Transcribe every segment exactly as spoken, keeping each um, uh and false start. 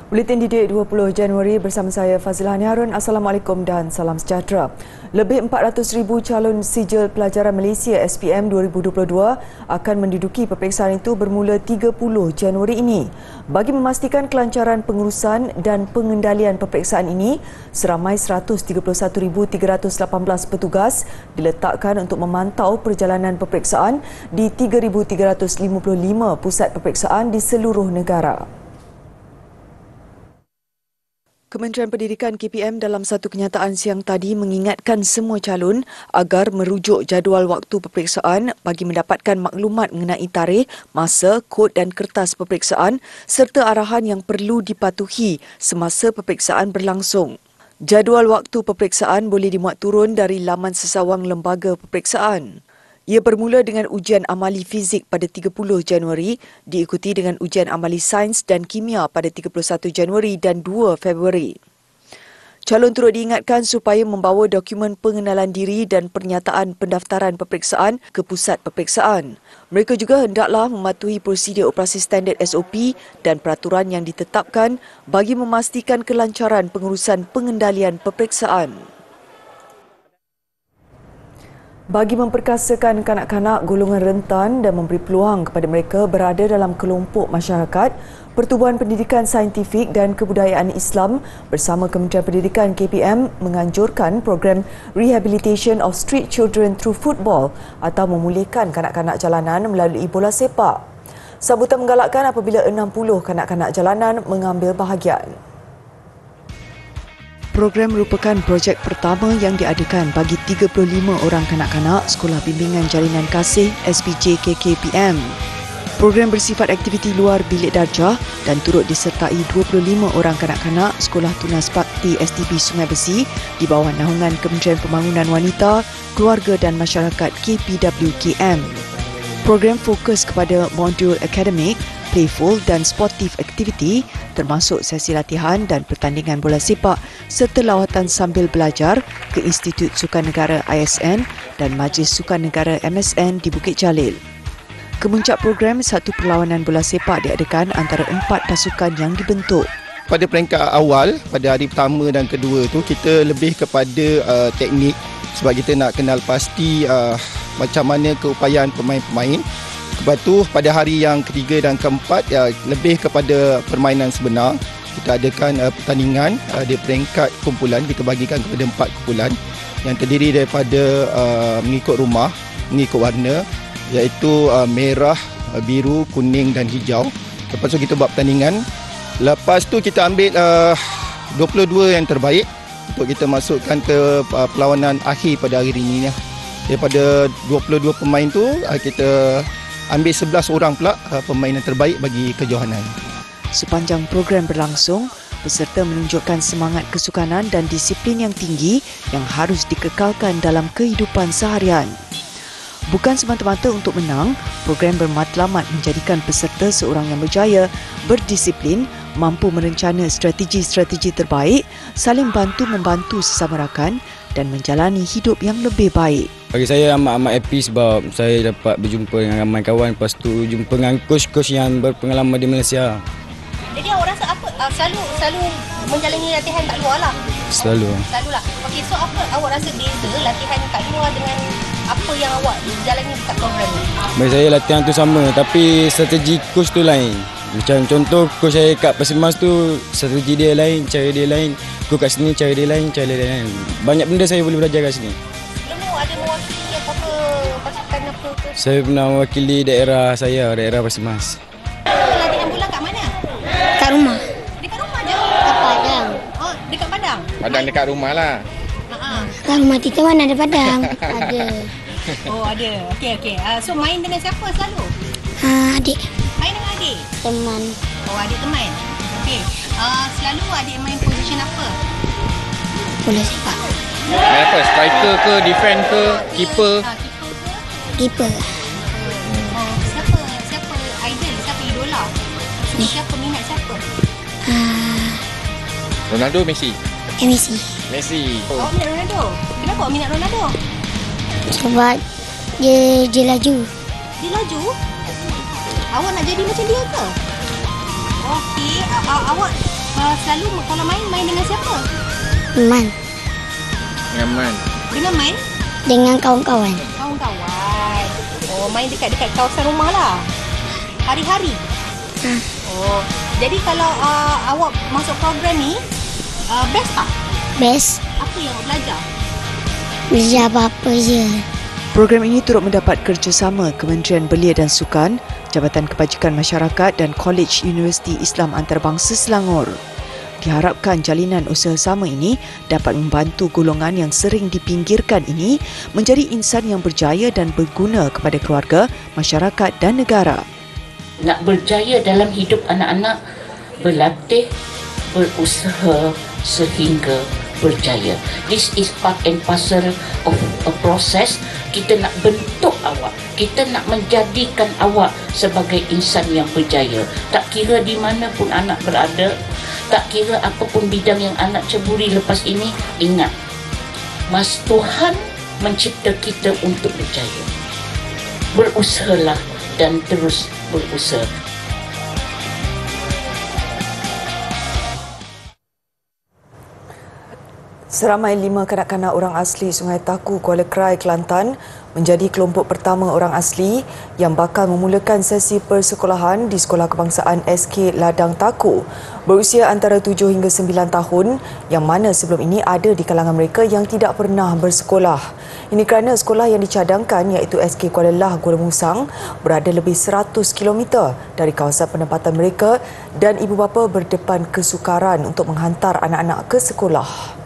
Buletin Didik dua puluh Januari bersama saya Fazilah Harun. Assalamualaikum dan salam sejahtera. Lebih empat ratus ribu calon sijil pelajaran Malaysia S P M dua ribu dua puluh dua akan menduduki peperiksaan itu bermula tiga puluh Januari ini. Bagi memastikan kelancaran pengurusan dan pengendalian peperiksaan ini, seramai seratus tiga puluh satu ribu tiga ratus lapan belas petugas diletakkan untuk memantau perjalanan peperiksaan di tiga ribu tiga ratus lima puluh lima pusat peperiksaan di seluruh negara. Kementerian Pendidikan K P M dalam satu kenyataan siang tadi mengingatkan semua calon agar merujuk jadual waktu peperiksaan bagi mendapatkan maklumat mengenai tarikh, masa, kod dan kertas peperiksaan serta arahan yang perlu dipatuhi semasa peperiksaan berlangsung. Jadual waktu peperiksaan boleh dimuat turun dari laman sesawang lembaga peperiksaan. Ia bermula dengan ujian amali fizik pada tiga puluh Januari, diikuti dengan ujian amali sains dan kimia pada tiga puluh satu Januari dan dua Februari. Calon turut diingatkan supaya membawa dokumen pengenalan diri dan pernyataan pendaftaran peperiksaan ke pusat peperiksaan. Mereka juga hendaklah mematuhi prosedur operasi standard S O P dan peraturan yang ditetapkan bagi memastikan kelancaran pengurusan pengendalian peperiksaan. Bagi memperkasakan kanak-kanak golongan rentan dan memberi peluang kepada mereka berada dalam kelompok masyarakat, Pertubuhan Pendidikan Saintifik dan Kebudayaan Islam bersama Kementerian Pendidikan K P M menganjurkan program Rehabilitation of Street Children Through Football atau memulihkan kanak-kanak jalanan melalui bola sepak. Sambutan menggalakkan apabila enam puluh kanak-kanak jalanan mengambil bahagian. Program merupakan projek pertama yang diadakan bagi tiga puluh lima orang kanak-kanak Sekolah Bimbingan Jalinan Kasih S P J K K P M. Program bersifat aktiviti luar bilik darjah dan turut disertai dua puluh lima orang kanak-kanak Sekolah Tunas Bakti S T B Sungai Besi di bawah naungan Kementerian Pembangunan Wanita, Keluarga dan Masyarakat K P W K M. Program fokus kepada modul akademik, playful dan sportif aktiviti termasuk sesi latihan dan pertandingan bola sepak serta lawatan sambil belajar ke Institut Sukan Negara I S N dan Majlis Sukan Negara M S N di Bukit Jalil. Kemuncak program, satu perlawanan bola sepak diadakan antara empat pasukan yang dibentuk. Pada peringkat awal, pada hari pertama dan kedua tu kita lebih kepada uh, teknik sebab kita nak kenal pasti uh, macam mana keupayaan pemain-pemain. Lepas tu pada hari yang ketiga dan keempat ya, lebih kepada permainan sebenar. Kita adakan uh, pertandingan uh, di peringkat kumpulan, kita bagikan kepada empat kumpulan yang terdiri daripada uh, mengikut rumah, mengikut warna iaitu uh, merah, uh, biru, kuning dan hijau. Lepas tu kita buat pertandingan. Lepas tu kita ambil uh, dua puluh dua yang terbaik untuk kita masukkan ke uh, perlawanan akhir pada hari ini. Ya. Daripada dua puluh dua pemain tu uh, kita ambil sebelas orang pula uh, pemain yang terbaik bagi kejohanan. Sepanjang program berlangsung, peserta menunjukkan semangat kesukanan dan disiplin yang tinggi yang harus dikekalkan dalam kehidupan seharian. Bukan semata-mata untuk menang, program bermatlamat menjadikan peserta seorang yang berjaya, berdisiplin, mampu merencana strategi-strategi terbaik, saling bantu-membantu sesama rakan dan menjalani hidup yang lebih baik. Bagi saya amat-amat happy sebab saya dapat berjumpa dengan ramai kawan, lepas tu jumpa dengan coach-coach yang berpengalaman di Malaysia. Jadi awak rasa apa? Uh, selalu selalu menjalani latihan kat luar lah? Selalu. Selalu lah. Okey, so apa awak rasa beza latihan kat luar dengan apa yang awak jalani dekat program ni? Bagi saya latihan tu sama tapi strategi coach tu lain. Macam contoh coach saya kat Persimas tu strategi dia lain, cara dia lain. Coach kat sini cara dia lain, cara dia lain. Banyak benda saya boleh belajar kat sini. Sebelum ni ada mewakili apa-apa pasukan apa ke? Saya pernah mewakili daerah saya, daerah Persimas. Latihan bola kat mana? Kat rumah. Dekat rumah je? Kat Padang. Oh, dekat Padang? Padang dekat rumah lah. Ha-ha. Kat rumah Tita mana ada Padang? Ada. Oh, ada. Okey, okey. Uh, so main dengan siapa selalu? Ha, adik. Main dengan adik? Teman. Oh, adik teman. Okey. Uh, selalu adik main position apa? Bola sepak. Main apa? Striker ke, defend ke, keeper? Uh, keeper ke? Keeper. Oh, siapa siapa idol, siapa idola? Suka siapa, minat siapa? Ha, Ronaldo, Messi? M S C. Messi. Oh. Awak minat Ronaldo? Kenapa awak minat Ronaldo? Sebab dia, dia laju. Dia laju? Awak nak jadi macam dia ke? Okey, awak uh, selalu kalau main, main dengan siapa? Man. Nyaman. Dengan main? Dengan kawan-kawan. Kawan-kawan. Oh, main dekat-dekat kawasan rumah lah. Hari-hari? Ha. Oh, jadi kalau uh, awak masuk program ni, uh, best tak? Best. Apa yang awak belajar? Belajar apa-apa je. Program ini turut mendapat kerjasama Kementerian Belia dan Sukan, Jabatan Kebajikan Masyarakat dan Kolej Universiti Islam Antarabangsa Selangor. Diharapkan jalinan usaha sama ini dapat membantu golongan yang sering dipinggirkan ini menjadi insan yang berjaya dan berguna kepada keluarga, masyarakat dan negara. Nak berjaya dalam hidup anak-anak, berlatih, berusaha sehingga berjaya. This is part and parcel of a process. Kita nak bentuk awak, kita nak menjadikan awak sebagai insan yang berjaya. Tak kira di mana pun anak berada, tak kira apapun bidang yang anak ceburi lepas ini, ingat, Mas Tuhan mencipta kita untuk berjaya. Berusahalah dan terus berusaha. Seramai lima kanak-kanak orang asli Sungai Taku, Kuala Krai, Kelantan menjadi kelompok pertama orang asli yang bakal memulakan sesi persekolahan di Sekolah Kebangsaan S K Ladang Taku berusia antara tujuh hingga sembilan tahun yang mana sebelum ini ada di kalangan mereka yang tidak pernah bersekolah. Ini kerana sekolah yang dicadangkan iaitu S K Kuala Lah Kuala Musang berada lebih seratus kilometer dari kawasan penempatan mereka dan ibu bapa berdepan kesukaran untuk menghantar anak-anak ke sekolah.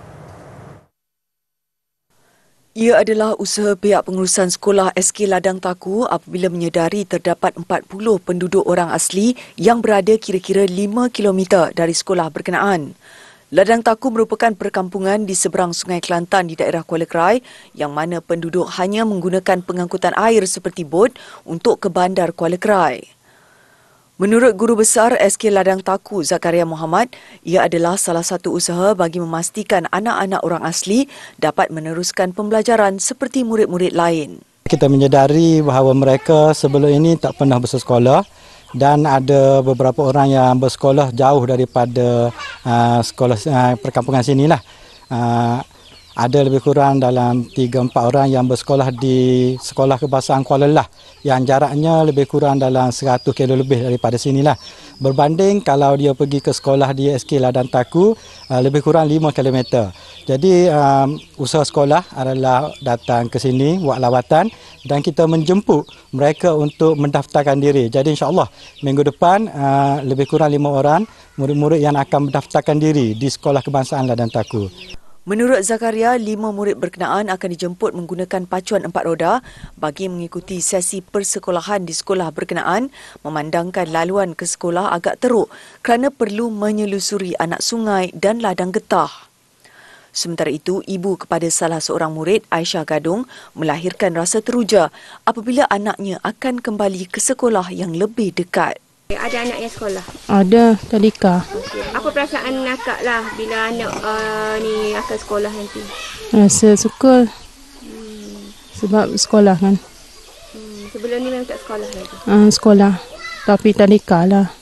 Ia adalah usaha pihak pengurusan sekolah S K Ladang Taku apabila menyedari terdapat empat puluh penduduk orang asli yang berada kira-kira lima kilometer dari sekolah berkenaan. Ladang Taku merupakan perkampungan di seberang Sungai Kelantan di daerah Kuala Krai yang mana penduduk hanya menggunakan pengangkutan air seperti bot untuk ke bandar Kuala Krai. Menurut Guru Besar S K Ladang Taku, Zakaria Muhammad, ia adalah salah satu usaha bagi memastikan anak-anak orang asli dapat meneruskan pembelajaran seperti murid-murid lain. Kita menyedari bahawa mereka sebelum ini tak pernah bersekolah dan ada beberapa orang yang bersekolah jauh daripada uh, sekolah uh, perkampungan sinilah. Uh, Ada lebih kurang dalam tiga empat orang yang bersekolah di Sekolah Kebangsaan Kuala Lah yang jaraknya lebih kurang dalam seratus kilo lebih daripada sinilah. Berbanding kalau dia pergi ke sekolah di S K Ladang Taku lebih kurang lima kilometer. Jadi um, usaha sekolah adalah datang ke sini buat lawatan dan kita menjemput mereka untuk mendaftarkan diri. Jadi insya-Allah minggu depan uh, lebih kurang lima orang murid-murid yang akan mendaftarkan diri di Sekolah Kebangsaan Ladang Taku. Menurut Zakaria, lima murid berkenaan akan dijemput menggunakan pacuan empat roda bagi mengikuti sesi persekolahan di sekolah berkenaan memandangkan laluan ke sekolah agak teruk kerana perlu menyelusuri anak sungai dan ladang getah. Sementara itu, ibu kepada salah seorang murid, Aisyah Gadung, melahirkan rasa teruja apabila anaknya akan kembali ke sekolah yang lebih dekat. Ada anak yang sekolah? Ada, Tadika. Okay. Apa perasaan akak lah bila anak uh, ni akan sekolah nanti? Rasa suka hmm. sebab sekolah kan. Hmm. Sebelum ni memang tak sekolah lagi? Uh, sekolah, tapi Tadika lah.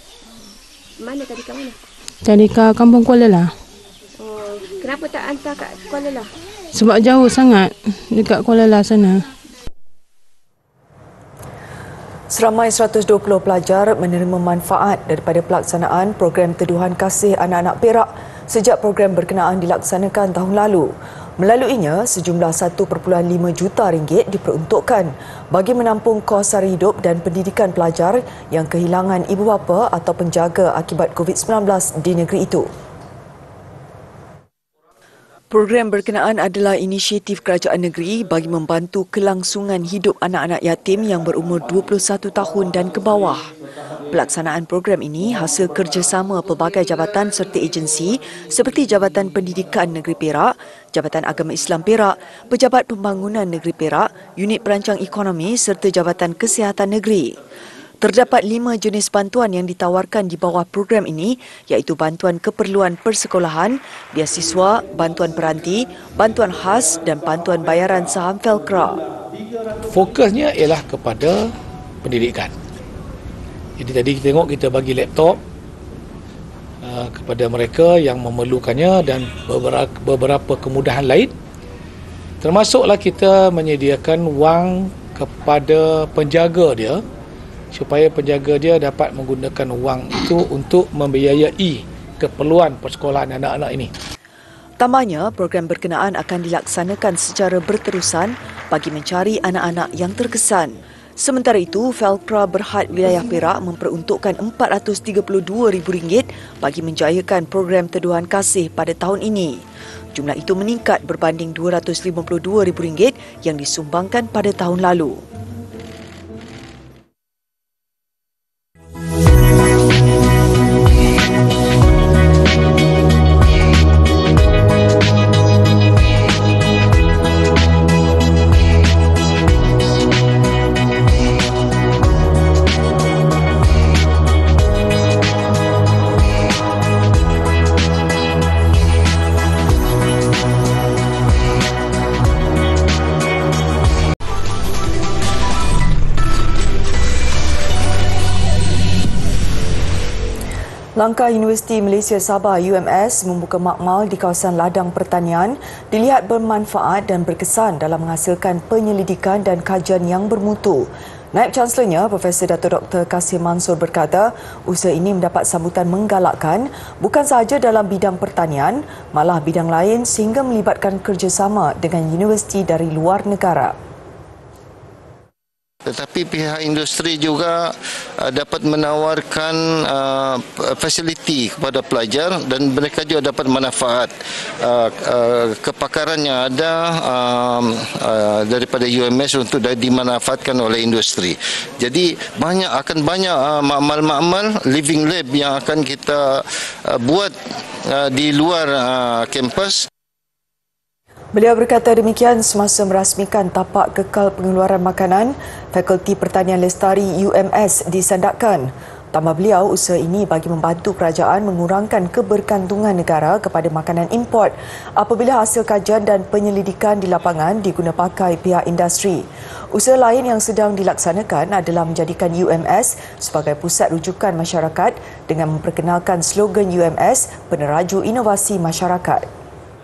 Mana Tadika mana? Tadika Kampung Kuala Lah. Oh, kenapa tak hantar kat Kuala Lah? Sebab jauh sangat dekat Kuala Lah sana. Seramai seratus dua puluh pelajar menerima manfaat daripada pelaksanaan program Teduhan Kasih Anak-Anak Perak sejak program berkenaan dilaksanakan tahun lalu. Melaluinya, sejumlah satu perpuluhan lima juta ringgit diperuntukkan bagi menampung kos sara hidup dan pendidikan pelajar yang kehilangan ibu bapa atau penjaga akibat covid sembilan belas di negeri itu. Program berkenaan adalah inisiatif kerajaan negeri bagi membantu kelangsungan hidup anak-anak yatim yang berumur dua puluh satu tahun dan ke bawah. Pelaksanaan program ini hasil kerjasama pelbagai jabatan serta agensi seperti Jabatan Pendidikan Negeri Perak, Jabatan Agama Islam Perak, Pejabat Pembangunan Negeri Perak, Unit Perancang Ekonomi serta Jabatan Kesihatan Negeri. Terdapat lima jenis bantuan yang ditawarkan di bawah program ini iaitu bantuan keperluan persekolahan, beasiswa, bantuan peranti, bantuan khas dan bantuan bayaran saham Felcra. Fokusnya ialah kepada pendidikan. Jadi tadi kita tengok kita bagi laptop uh, kepada mereka yang memerlukannya dan beberapa, beberapa kemudahan lain. Termasuklah kita menyediakan wang kepada penjaga dia supaya penjaga dia dapat menggunakan wang itu untuk membiayai keperluan persekolahan anak-anak ini. Tambahnya, program berkenaan akan dilaksanakan secara berterusan bagi mencari anak-anak yang terkesan. Sementara itu, Felcra Berhad Wilayah Perak memperuntukkan empat ratus tiga puluh dua ribu ringgit bagi menjayakan program teduhan kasih pada tahun ini. Jumlah itu meningkat berbanding dua ratus lima puluh dua ribu ringgit yang disumbangkan pada tahun lalu. Langkah Universiti Malaysia Sabah U M S membuka makmal di kawasan ladang pertanian dilihat bermanfaat dan berkesan dalam menghasilkan penyelidikan dan kajian yang bermutu. Naib Chancelornya, Profesor Dato Doktor Kasim Mansor berkata, usaha ini mendapat sambutan menggalakkan bukan sahaja dalam bidang pertanian, malah bidang lain sehingga melibatkan kerjasama dengan universiti dari luar negara. Tetapi pihak industri juga uh, dapat menawarkan uh, fasiliti kepada pelajar dan mereka juga dapat manfaat uh, uh, kepakaran yang ada uh, uh, daripada U M S untuk dimanfaatkan oleh industri. Jadi banyak akan banyak uh, makmal-makmal living lab yang akan kita uh, buat uh, di luar uh, kampus. Beliau berkata demikian semasa merasmikan tapak kekal pengeluaran makanan Fakulti Pertanian Lestari U M S disandakkan. Tambah beliau, usaha ini bagi membantu kerajaan mengurangkan kebergantungan negara kepada makanan import apabila hasil kajian dan penyelidikan di lapangan diguna pakai pihak industri. Usaha lain yang sedang dilaksanakan adalah menjadikan U M S sebagai pusat rujukan masyarakat dengan memperkenalkan slogan U M S Peneraju Inovasi Masyarakat.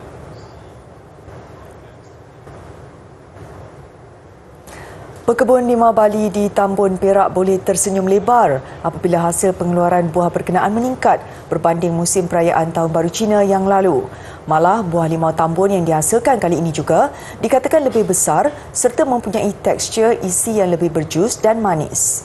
Pekebun limau Bali di Tambun Perak boleh tersenyum lebar apabila hasil pengeluaran buah berkenaan meningkat berbanding musim perayaan Tahun Baru Cina yang lalu. Malah, buah limau tambun yang dihasilkan kali ini juga dikatakan lebih besar serta mempunyai tekstur isi yang lebih berjus dan manis.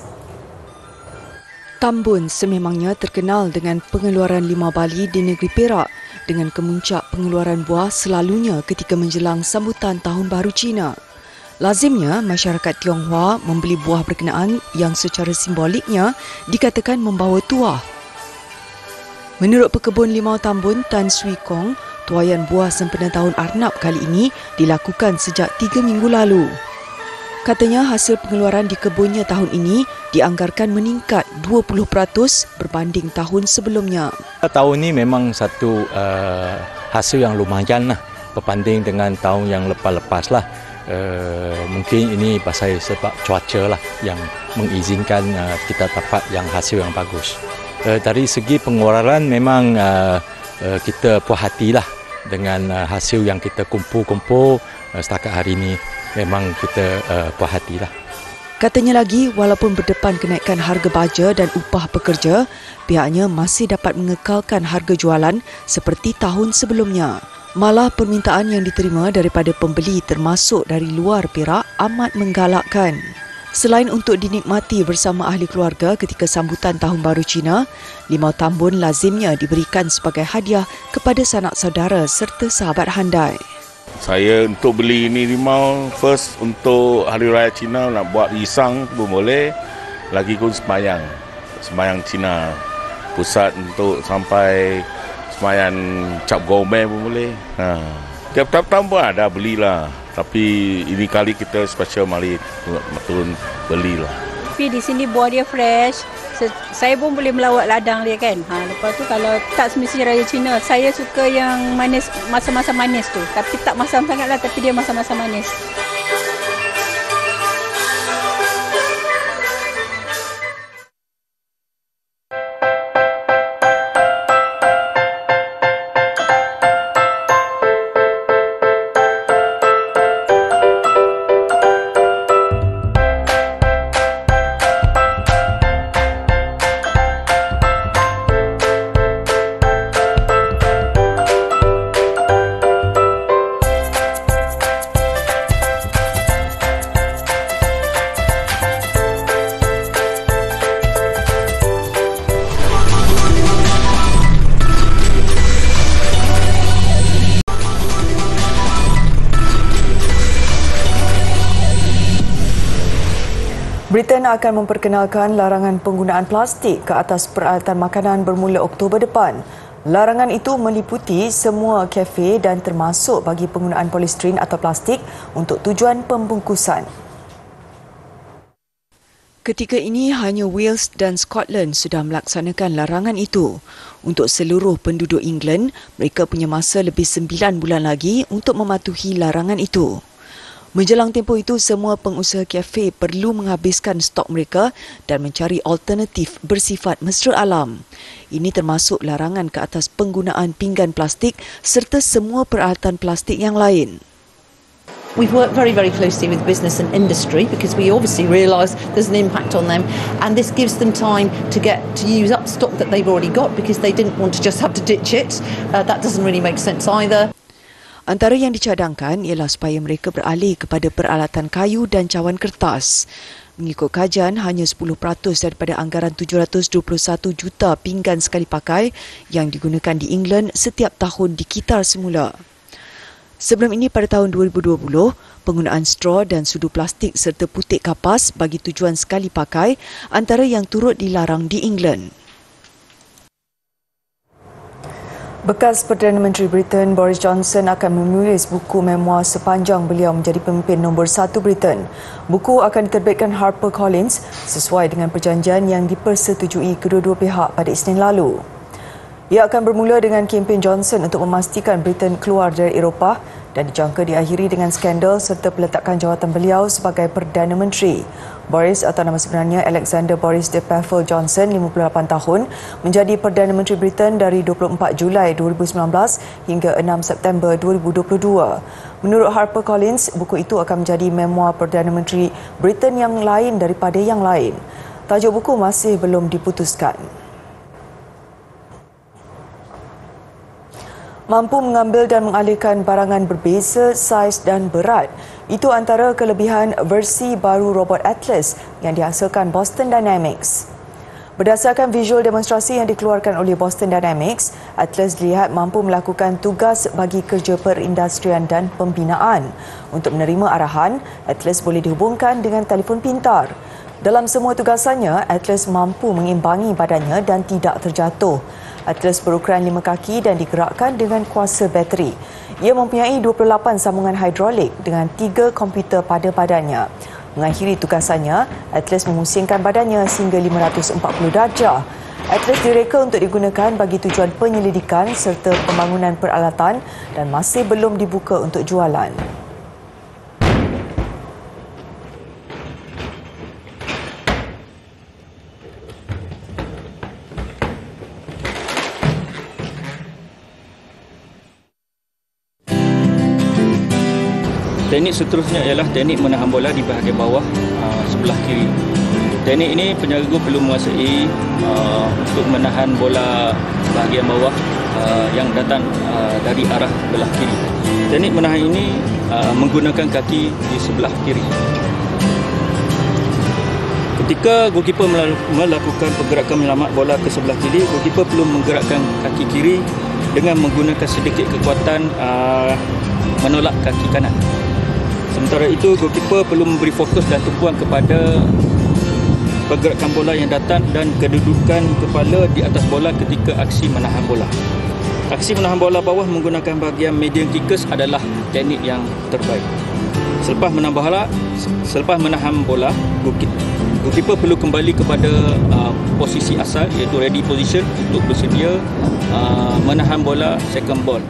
Tambun sememangnya terkenal dengan pengeluaran limau Bali di negeri Perak dengan kemuncak pengeluaran buah selalunya ketika menjelang sambutan Tahun Baru Cina. Lazimnya, masyarakat Tionghoa membeli buah berkenaan yang secara simboliknya dikatakan membawa tuah. Menurut pekebun limau Tambun Tan Swee Kong, tuaian buah sempena tahun Arnab kali ini dilakukan sejak tiga minggu lalu. Katanya hasil pengeluaran di kebunnya tahun ini dianggarkan meningkat dua puluh peratus berbanding tahun sebelumnya. Tahun ini memang satu uh, hasil yang lumayan lah berbanding dengan tahun yang lepas-lepas lah. Uh, mungkin ini pasal sebab cuaca lah yang mengizinkan uh, kita dapat yang hasil yang bagus. Uh, dari segi pengeluaran memang uh, uh, kita puas hatilah dengan uh, hasil yang kita kumpul-kumpul uh, setakat hari ini. Memang kita uh, puas hatilah. Katanya lagi, walaupun berdepan kenaikan harga baja dan upah pekerja, pihaknya masih dapat mengekalkan harga jualan seperti tahun sebelumnya. Malah permintaan yang diterima daripada pembeli termasuk dari luar Perak amat menggalakkan. Selain untuk dinikmati bersama ahli keluarga ketika sambutan Tahun Baru Cina, limau tambun lazimnya diberikan sebagai hadiah kepada sanak saudara serta sahabat handai. Saya untuk beli ini limau, first untuk Hari Raya Cina nak buat risang pun boleh, lagi pun sembayang, sembayang Cina. Pusat untuk sampai sembahyang cap gourmet pun boleh. Ha. Tiap-tiap tahun pun ada belilah. Tapi ini kali kita special mari turun belilah. Tapi di sini buah dia fresh. Saya pun boleh melawat ladang dia kan. Ha, lepas tu kalau tak semestinya Raya Cina, saya suka yang manis, masa-masa manis tu. Tapi tak masam sangatlah, tapi dia masa-masa manis. Britain akan memperkenalkan larangan penggunaan plastik ke atas peralatan makanan bermula Oktober depan. Larangan itu meliputi semua kafe dan termasuk bagi penggunaan polistiren atau plastik untuk tujuan pembungkusan. Ketika ini, hanya Wales dan Scotland sudah melaksanakan larangan itu. Untuk seluruh penduduk England, mereka punya masa lebih sembilan bulan lagi untuk mematuhi larangan itu. Menjelang tempoh itu, semua pengusaha kafe perlu menghabiskan stok mereka dan mencari alternatif bersifat mesra alam. Ini termasuk larangan ke atas penggunaan pinggan plastik serta semua peralatan plastik yang lain. We've worked very, very closely with business and industry because we obviously realise there's an impact on them, and this gives them time to get to use up stock that they've already got because they didn't want to just have to ditch it. Uh, that doesn't really make sense either. Antara yang dicadangkan ialah supaya mereka beralih kepada peralatan kayu dan cawan kertas. Mengikut kajian, hanya sepuluh peratus daripada anggaran tujuh ratus dua puluh satu juta pinggan sekali pakai yang digunakan di England setiap tahun dikitar semula. Sebelum ini pada tahun dua ribu dua puluh, penggunaan straw dan sudu plastik serta putik kapas bagi tujuan sekali pakai antara yang turut dilarang di England. Bekas Perdana Menteri Britain Boris Johnson akan menulis buku memoir sepanjang beliau menjadi pemimpin nombor satu Britain. Buku akan diterbitkan HarperCollins sesuai dengan perjanjian yang dipersetujui kedua-dua pihak pada Isnin lalu. Ia akan bermula dengan kempen Johnson untuk memastikan Britain keluar dari Eropah dan dijangka diakhiri dengan skandal serta peletakan jawatan beliau sebagai Perdana Menteri. Boris atau nama sebenarnya Alexander Boris de Pfeffel Johnson, lima puluh lapan tahun, menjadi Perdana Menteri Britain dari dua puluh empat Julai dua ribu sembilan belas hingga enam September dua ribu dua puluh dua. Menurut HarperCollins, buku itu akan menjadi memoir Perdana Menteri Britain yang lain daripada yang lain. Tajuk buku masih belum diputuskan. Mampu mengambil dan mengalihkan barangan berbeza saiz dan berat. Itu antara kelebihan versi baru robot Atlas yang dihasilkan Boston Dynamics. Berdasarkan visual demonstrasi yang dikeluarkan oleh Boston Dynamics, Atlas dilihat mampu melakukan tugas bagi kerja perindustrian dan pembinaan. Untuk menerima arahan, Atlas boleh dihubungkan dengan telefon pintar. Dalam semua tugasannya, Atlas mampu mengimbangi badannya dan tidak terjatuh. Atlas berukuran lima kaki dan digerakkan dengan kuasa bateri. Ia mempunyai dua puluh lapan sambungan hidrolik dengan tiga komputer pada badannya. Mengakhiri tugasannya, Atlas memusingkan badannya sehingga lima ratus empat puluh darjah. Atlas direka untuk digunakan bagi tujuan penyelidikan serta pembangunan peralatan dan masih belum dibuka untuk jualan. Teknik seterusnya ialah teknik menahan bola di bahagian bawah uh, sebelah kiri. Teknik ini penjaga perlu menguasai uh, untuk menahan bola bahagian bawah uh, yang datang uh, dari arah belah kiri. Teknik menahan ini uh, menggunakan kaki di sebelah kiri. Ketika goalkeeper melakukan pergerakan menyelamat bola ke sebelah kiri, goalkeeper perlu menggerakkan kaki kiri dengan menggunakan sedikit kekuatan uh, menolak kaki kanan. Sementara itu, goalkeeper perlu memberi fokus dan tumpuan kepada pergerakan bola yang datang dan kedudukan kepala di atas bola ketika aksi menahan bola. Aksi menahan bola bawah menggunakan bahagian medium kickers adalah teknik yang terbaik. Selepas menahan bola, selepas menahan bola, goalkeeper perlu kembali kepada uh, posisi asal iaitu ready position untuk bersedia uh, menahan bola second ball.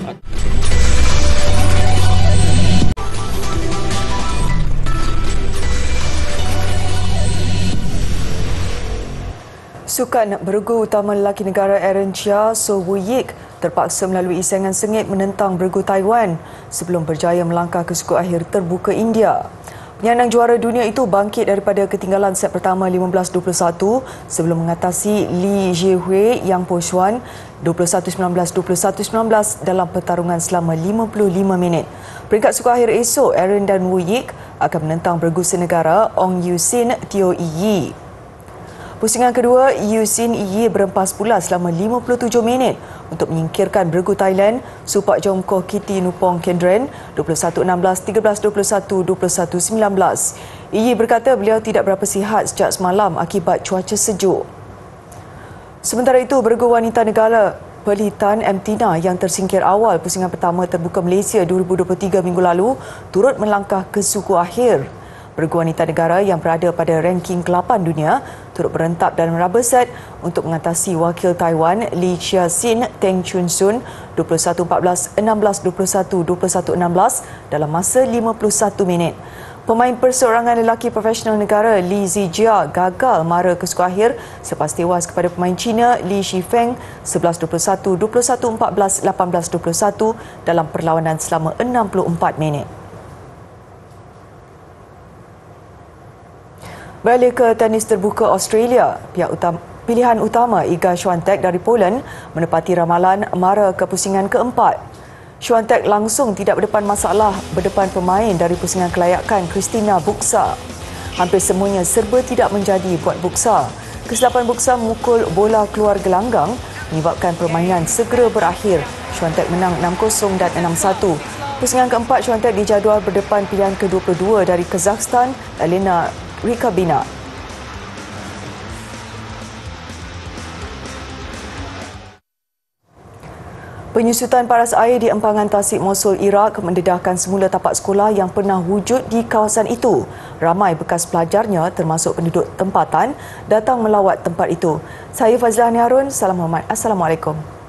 Sukan bergu utama lelaki negara Aaron Chia So Woo-yik terpaksa melalui saingan sengit menentang bergu Taiwan sebelum berjaya melangkah ke skor akhir terbuka India. Penyandang juara dunia itu bangkit daripada ketinggalan set pertama lima belas dua puluh satu sebelum mengatasi Li Zhihui Yang Po Xuan dua puluh satu sembilan belas dua puluh satu sembilan belas dalam pertarungan selama lima puluh lima minit. Peringkat skor akhir esok, Aaron dan Woo-yik akan menentang bergu senegara Ong Yu Sin Teo Yi. Pusingan kedua, Yusin Yi berempas pula selama lima puluh tujuh minit untuk menyingkirkan beregu Thailand Supak Jomkoh Kiti Nupong Kendren dua puluh satu enam belas, tiga belas dua puluh satu, dua puluh satu sembilan belas. Yi berkata beliau tidak berapa sihat sejak semalam akibat cuaca sejuk. Sementara itu, beregu wanita negara Perlitan M. Tina yang tersingkir awal pusingan pertama terbuka Malaysia dua ribu dua puluh tiga minggu lalu turut melangkah ke suku akhir. Beregu wanita negara yang berada pada ranking ke lapan dunia turut berentap dalam rubber set untuk mengatasi wakil Taiwan Lee Chia Sin Teng Chun Sun dua puluh satu empat belas, enam belas dua puluh satu, dua puluh satu enam belas dalam masa lima puluh satu minit. Pemain perseorangan lelaki profesional negara Li Zijia gagal mara ke suku akhir selepas tewas kepada pemain Cina Li Shifeng sebelas dua puluh satu, dua puluh satu empat belas, lapan belas dua puluh satu dalam perlawanan selama enam puluh empat minit. Balik ke tenis terbuka Australia, pihak utama, pilihan utama Iga Swiatek dari Poland menepati ramalan mara ke pusingan keempat. Swiatek langsung tidak berdepan masalah berdepan pemain dari pusingan kelayakan Kristina Buxa. Hampir semuanya serba tidak menjadi buat Buxa. Kesilapan Buxa memukul bola keluar gelanggang menyebabkan permainan segera berakhir. Swiatek menang enam kosong dan enam satu. Pusingan keempat, Swiatek dijadual berdepan pilihan ke dua puluh dua dari Kazakhstan, Elena Rikabina. Penyusutan paras air di empangan Tasik Mosul, Iraq mendedahkan semula tapak sekolah yang pernah wujud di kawasan itu. Ramai bekas pelajarnya termasuk penduduk tempatan datang melawat tempat itu. Saya Fazlahani Harun, salam hormat. Assalamualaikum.